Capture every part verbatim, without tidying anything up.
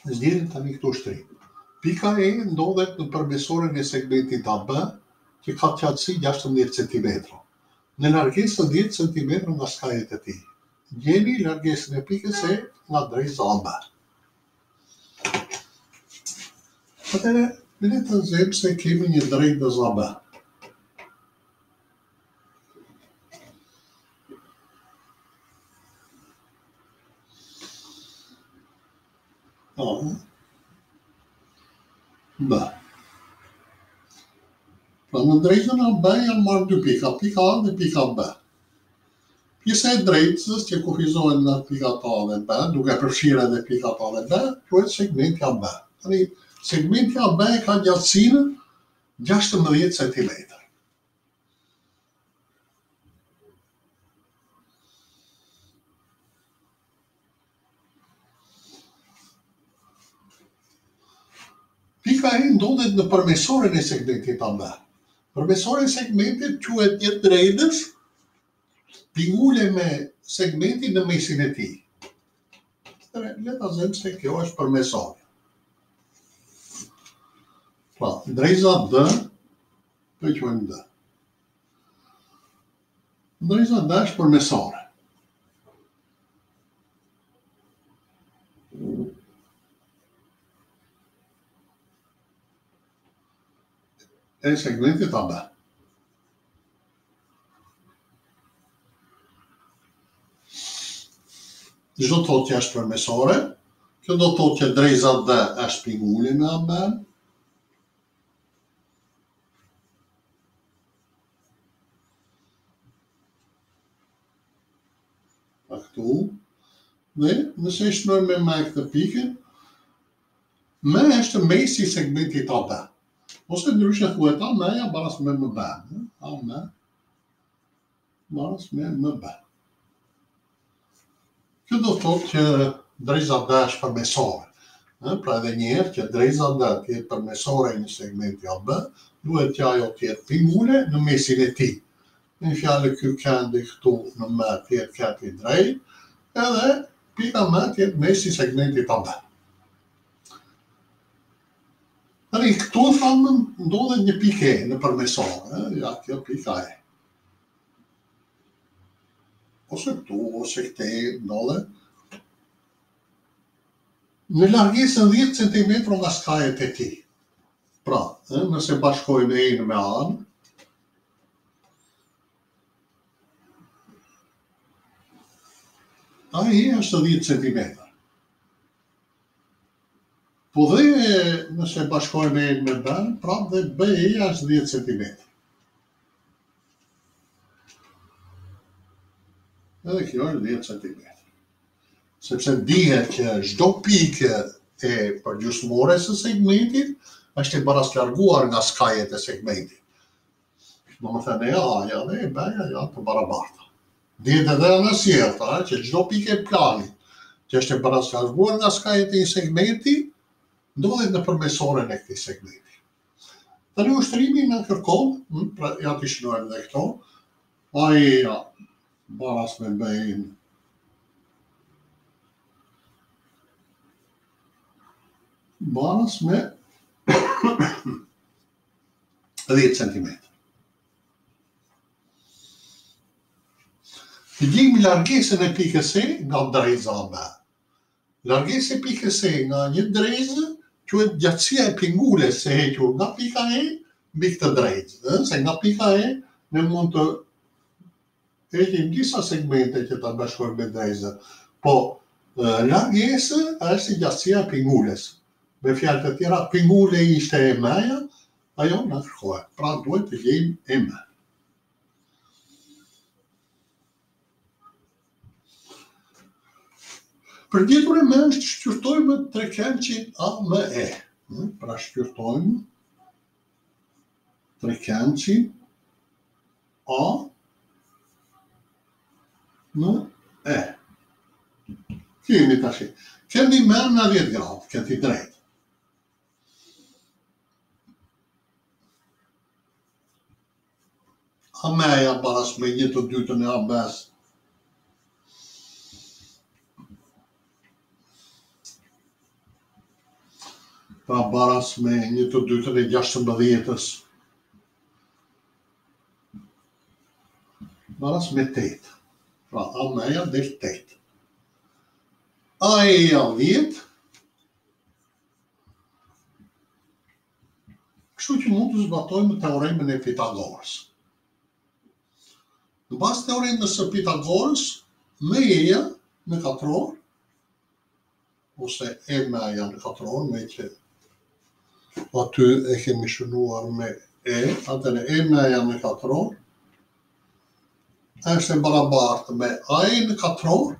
Zgjedhim tani këtu shtrim. Pika E ndodhet në përmesorin e segmentit A B, që ka qartësi gjashtëmbëdhjetë centimetra. Në largesë të dhjetë centimetra nga skajet e tij. Gjeni largesën e pikës E nga drejza A B. Atëherë, le të zëjmë se kemi një drejtës A B. A, B. Pra në drejtën A B janë marrë dy pika, pika A dhe pika B. Pjesa e drejtës që kufizohen nga pikat A dhe B, duke përfshirë edhe pikat A dhe B, quhet segmenti A B. Tani, segmenti A B ka gjatësinë gjashtëmbëdhjetë centimetra. Pika E ndodhet në përmesorin e segmentit A B. Përmesori i segmentit quhet një drejtës pingule me segmentin në mesin e tij. Le ta zëjmë se kjo është përmesori. Pra, drejza D, po e quajmë D. Drejza D është përmesore. E segmentit A B. Çdo të thotë që është përmesore, kjo do të thotë që drejza D është pingule me A B. Pa këtu, dhe nëse shnojmë me me këtë pikën, me është mesi i segmentit A B. Ose ndryshe thuhet A meja baras me M B. A me baras me M B. Kjo do të thotë që drejza D është përmesore. Pra edhe një herë që drejza D të jetë përmesore në segmenti A B, duhet që ajo të jetë pingule në mesin e tij. Në fjalë ky kendi këtu në M të jetë kendi i drejtë, edhe pika M të jetë mesi i segmentit A B. Tani këtu thamë ndodhet një pikë E në përmesore, ja kjo pika E. Ose këtu, ose këte ndodhet. Në largesën dhjetë centimetra nga skajet e tij. Pra, nëse bashkojmë E-në me A-në, ai është dhjetë centimetra. Po dhe nëse bashkojmë E-në me B-në, pra dhe B-e është dhjetë centimetra. Edhe kjo është dhjetë centimetra. Sepse dihet që çdo pikë e përgjysmore së segmentit është e baraslarguar nga skajet e segmentit. Domethënë e A-ja dhe e B-ja janë të barabarta. Dihet edhe anësjellta që çdo pikë e planit që është e baraslarguar nga skajet e një segmenti ndodhet në përmesoren e këtij segmenti. Tani ushtrimi na kërkon, pra ja t'i shënojmë edhe këto, ai ja, baras me B-in baras me dhjetë centimetra. Të gjejmë largesën e pikës E nga drejza A B. Largesa e pikës E nga një drejzë quhet gjatësia e pingules së hequr nga pika E mbi këtë drejtë, se nga pika E ne mund të heqim disa segmente që ta bashkojmë me drejzën, po largesa është gjatësia e pingules. Me fjalë të tjera, pingule ishte E meja, ajo na kërkohet. Pra duhet të gjejmë E me. Për gjetur E me është shqyrtojmë trekeqin A me E. Pra shqyrtojmë trekeqin A me E. Kemi tash. Kemi me në dhjetë gradë, këti drejt. A meja baras me një të dytën e A B-s. Pra baras me një të dytën e gjashtëmbëdhjetës. Baras me tetë. Pra A meja del tetë. A eja dhjetë. Kështu që mund të zbatojmë teoremin e Pitagorës. Në bazë teoremës së Pitagorës, me eja në katror, ose e meja në katror, me që aty e kemi shënuar me e, atëre e meja në katror, është e barabartë me a e në katror,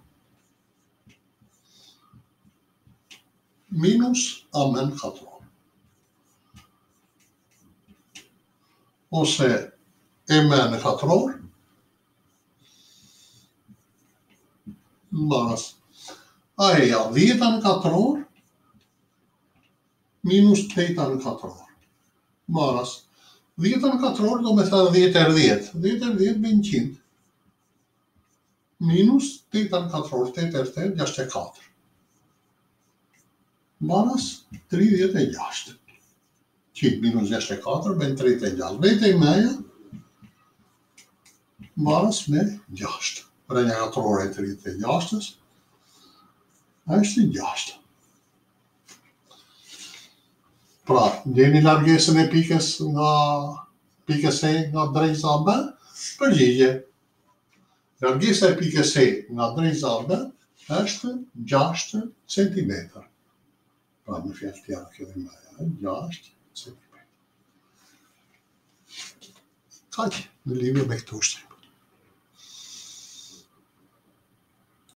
minus a me në katror. Ose e me në katror, baras a eja dhjeta në katror, minus teta në katror. Baras, dhjeta në katror do me thënë dhjetë er dhjetë. dhjetë er dhjetë me njëqind. Minus teta në katror, tetë er tetë, gjashtëdhjetë e katër. Baras, tridhjetë e gjashtë. qind minus gjashtëdhjetë e katër, ben tridhjetë e gjashtë. Vete i meja, baras me gjashtë. Rënja katrore e tridhjetë e gjashtës, është gjashtë. Pra, gjeni largesën e pikës nga pikës E nga drejza B, përgjigje. Largesa e pikës E nga drejza B është gjashtë centimetër. Pra, në fjalë tjera kjo dhe meja, gjashtë centimetër. Kaq, në lidhje me këto ushtrime.